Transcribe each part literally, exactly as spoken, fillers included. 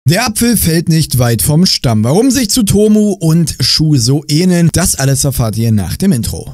Der Apfel fällt nicht weit vom Stamm. Warum sich Tsutomu und Shu so ähneln, das alles erfahrt ihr nach dem Intro.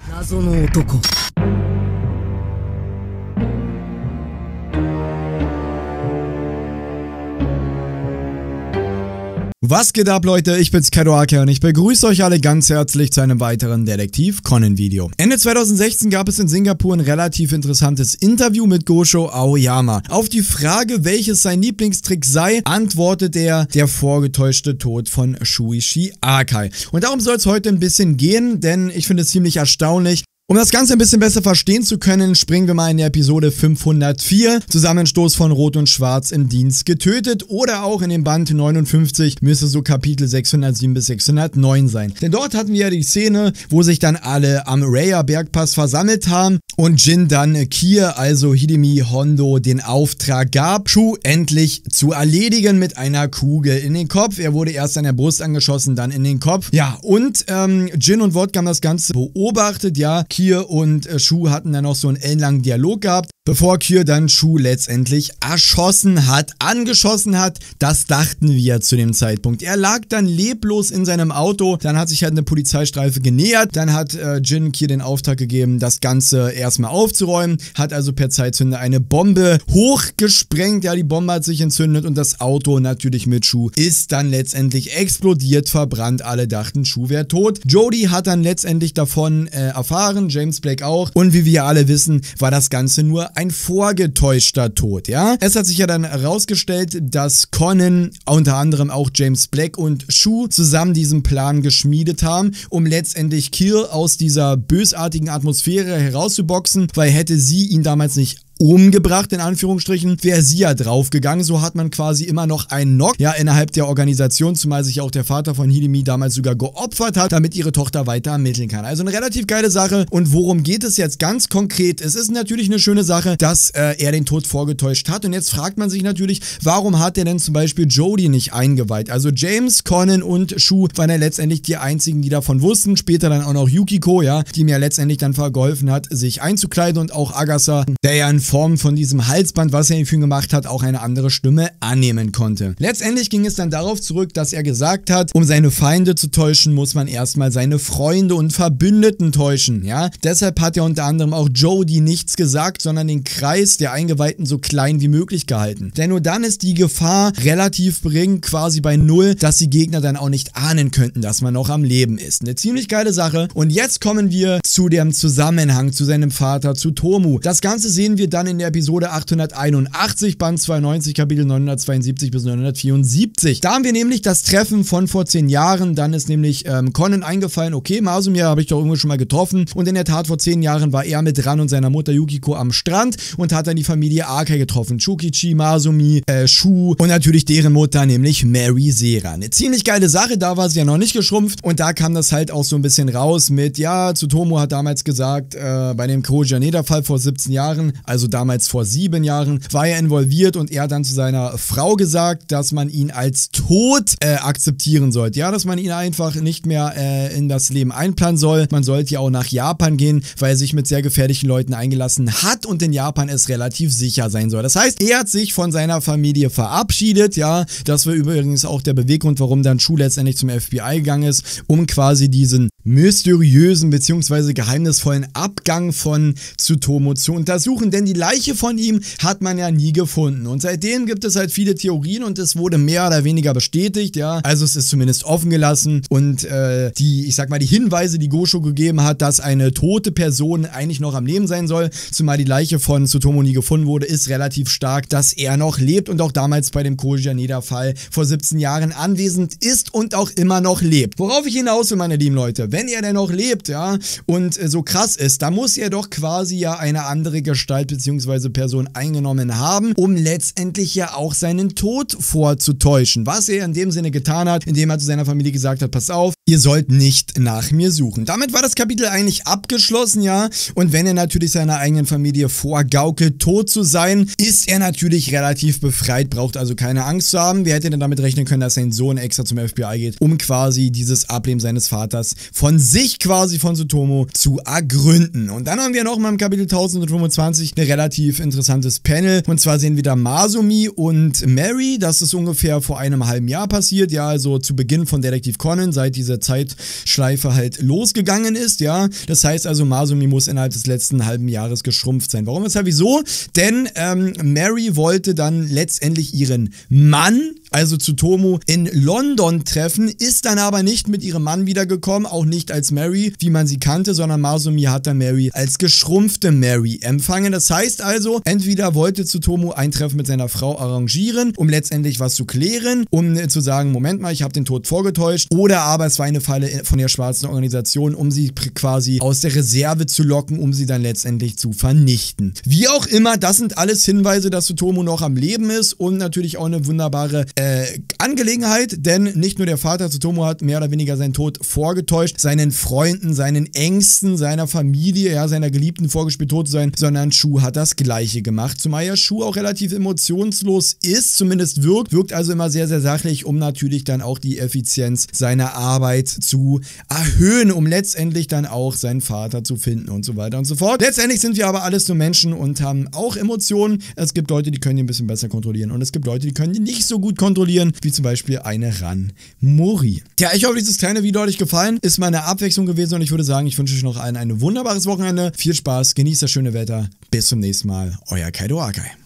Was geht ab, Leute? Ich bin's, Kedoake, und ich begrüße euch alle ganz herzlich zu einem weiteren Detektiv Conan Video. Ende zweitausendsechzehn gab es in Singapur ein relativ interessantes Interview mit Gosho Aoyama. Auf die Frage, welches sein Lieblingstrick sei, antwortet er, der vorgetäuschte Tod von Shuichi Akai. Und darum soll es heute ein bisschen gehen, denn ich finde es ziemlich erstaunlich. Um das Ganze ein bisschen besser verstehen zu können, springen wir mal in die Episode fünfhundertvier, Zusammenstoß von Rot und Schwarz im Dienst getötet, oder auch in dem Band neunundfünfzig müsste so Kapitel sechshundertsieben bis sechshundertneun sein. Denn dort hatten wir ja die Szene, wo sich dann alle am Raya Bergpass versammelt haben und Jin dann Kier, also Hidemi Hondo, den Auftrag gab, Shu endlich zu erledigen mit einer Kugel in den Kopf. Er wurde erst an der Brust angeschossen, dann in den Kopf. Ja, und ähm, Jin und Wodka haben das Ganze beobachtet, ja. Kier und äh, Shu hatten dann noch so einen ellenlangen Dialog gehabt, bevor Kier dann Shu letztendlich erschossen hat, angeschossen hat. Das dachten wir zu dem Zeitpunkt. Er lag dann leblos in seinem Auto, dann hat sich halt eine Polizeistreife genähert, dann hat äh, Jin Kier den Auftrag gegeben, das Ganze erstmal aufzuräumen, hat also per Zeitzünder eine Bombe hochgesprengt, ja, die Bombe hat sich entzündet und das Auto natürlich mit Shu ist dann letztendlich explodiert, verbrannt, alle dachten, Shu wäre tot. Jodie hat dann letztendlich davon äh, erfahren, James Blake auch, und wie wir alle wissen, war das Ganze nur ein vorgetäuschter Tod, ja. Es hat sich ja dann herausgestellt, dass Conan, unter anderem auch James Blake und Shu zusammen diesen Plan geschmiedet haben, um letztendlich Kier aus dieser bösartigen Atmosphäre herauszuboxen, weil hätte sie ihn damals nicht umgebracht, in Anführungsstrichen, wäre sie ja draufgegangen. So hat man quasi immer noch einen Knock, ja, innerhalb der Organisation, zumal sich auch der Vater von Hidemi damals sogar geopfert hat, damit ihre Tochter weiter ermitteln kann. Also eine relativ geile Sache. Und worum geht es jetzt ganz konkret? Es ist natürlich eine schöne Sache, dass äh, er den Tod vorgetäuscht hat. Und jetzt fragt man sich natürlich, warum hat er denn zum Beispiel Jodie nicht eingeweiht? Also James, Conan und Shu waren ja letztendlich die einzigen, die davon wussten. Später dann auch noch Yukiko, ja, die mir letztendlich dann vergeholfen hat, sich einzukleiden, und auch Agasa, der ja ein Form von diesem Halsband, was er für ihn gemacht hat, auch eine andere Stimme annehmen konnte. Letztendlich ging es dann darauf zurück, dass er gesagt hat, um seine Feinde zu täuschen, muss man erstmal seine Freunde und Verbündeten täuschen, ja. Deshalb hat er unter anderem auch Jodie nichts gesagt, sondern den Kreis der Eingeweihten so klein wie möglich gehalten. Denn nur dann ist die Gefahr relativ gering, quasi bei null, dass die Gegner dann auch nicht ahnen könnten, dass man noch am Leben ist. Eine ziemlich geile Sache. Und jetzt kommen wir zu dem Zusammenhang zu seinem Vater, zu Tsutomu. Das Ganze sehen wir dann in der Episode achthunderteinundachtzig, Band zweiundneunzig, Kapitel neunhundertzweiundsiebzig bis neunhundertvierundsiebzig. Da haben wir nämlich das Treffen von vor zehn Jahren. Dann ist nämlich ähm, Conan eingefallen, okay, Masumia habe ich doch irgendwo schon mal getroffen. Und in der Tat, vor zehn Jahren war er mit Ran und seiner Mutter Yukiko am Strand und hat dann die Familie Akai getroffen. Shukichi, Masumi, äh, Shu und natürlich deren Mutter, nämlich Mary Sera. Eine ziemlich geile Sache, da war sie ja noch nicht geschrumpft. Und da kam das halt auch so ein bisschen raus mit, ja, Tsutomu hat damals gesagt, äh, bei dem Koji Haneda-Fall vor siebzehn Jahren, also damals vor sieben Jahren, war er involviert, und er hat dann zu seiner Frau gesagt, dass man ihn als tot äh, akzeptieren sollte. Ja, dass man ihn einfach nicht mehr äh, in das Leben einplanen soll. Man sollte ja auch nach Japan gehen, weil er sich mit sehr gefährlichen Leuten eingelassen hat und in Japan es relativ sicher sein soll. Das heißt, er hat sich von seiner Familie verabschiedet, ja. Das war übrigens auch der Beweggrund, warum dann Shu letztendlich zum F B I gegangen ist, um quasi diesen mysteriösen bzw. geheimnisvollen Abgang von Tsutomu zu untersuchen, denn die Leiche von ihm hat man ja nie gefunden. Und seitdem gibt es halt viele Theorien und es wurde mehr oder weniger bestätigt, ja. Also es ist zumindest offen gelassen, und äh, die, ich sag mal, die Hinweise, die Gosho gegeben hat, dass eine tote Person eigentlich noch am Leben sein soll, zumal die Leiche von Tsutomu nie gefunden wurde, ist relativ stark, dass er noch lebt und auch damals bei dem Koji Haneda-Fall vor siebzehn Jahren anwesend ist und auch immer noch lebt. Worauf ich hinaus will, meine lieben Leute, wenn er denn noch lebt, ja, und äh, so krass ist, da muss er doch quasi ja eine andere Gestalt bzw. Person eingenommen haben, um letztendlich ja auch seinen Tod vorzutäuschen. Was er in dem Sinne getan hat, indem er zu seiner Familie gesagt hat, pass auf, ihr sollt nicht nach mir suchen. Damit war das Kapitel eigentlich abgeschlossen, ja. Und wenn er natürlich seiner eigenen Familie vorgaukelt, tot zu sein, ist er natürlich relativ befreit, braucht also keine Angst zu haben. Wer hätte denn damit rechnen können, dass sein Sohn extra zum F B I geht, um quasi dieses Ableben seines Vaters von sich quasi von Tsutomu zu ergründen. Und dann haben wir noch mal im Kapitel tausendfünfundzwanzig ein relativ interessantes Panel. Und zwar sehen wir da Masumi und Mary. Das ist ungefähr vor einem halben Jahr passiert. Ja, also zu Beginn von Detektiv Conan, seit dieser Zeitschleife halt losgegangen ist. Ja, das heißt also, Masumi muss innerhalb des letzten halben Jahres geschrumpft sein. Warum, weshalb, wieso? Denn ähm, Mary wollte dann letztendlich ihren Mann, also Tsutomu, in London treffen, ist dann aber nicht mit ihrem Mann wiedergekommen, auch nicht als Mary, wie man sie kannte, sondern Masumi hat dann Mary als geschrumpfte Mary empfangen. Das heißt also, entweder wollte Tsutomu ein Treffen mit seiner Frau arrangieren, um letztendlich was zu klären, um äh, zu sagen, Moment mal, ich habe den Tod vorgetäuscht, oder aber es war eine Falle von der schwarzen Organisation, um sie quasi aus der Reserve zu locken, um sie dann letztendlich zu vernichten. Wie auch immer, das sind alles Hinweise, dass Tsutomu noch am Leben ist und natürlich auch eine wunderbare äh, Angelegenheit, denn nicht nur der Vater Tsutomu hat mehr oder weniger seinen Tod vorgetäuscht, seinen Freunden, seinen Ängsten, seiner Familie, ja, seiner Geliebten vorgespielt, tot zu sein, sondern Shu hat das Gleiche gemacht, zumal ja Shu auch relativ emotionslos ist, zumindest wirkt, wirkt also immer sehr, sehr sachlich, um natürlich dann auch die Effizienz seiner Arbeit zu erhöhen, um letztendlich dann auch seinen Vater zu finden und so weiter und so fort. Letztendlich sind wir aber alles nur Menschen und haben auch Emotionen. Es gibt Leute, die können die ein bisschen besser kontrollieren und es gibt Leute, die können die nicht so gut kontrollieren, wie zum Beispiel eine Ran Mori. Tja, ich hoffe, dieses kleine Video hat euch gefallen. Ist mal eine Abwechslung gewesen und ich würde sagen, ich wünsche euch noch allen ein wunderbares Wochenende. Viel Spaß, genießt das schöne Wetter. Bis zum nächsten Mal. Euer Kaido Akai.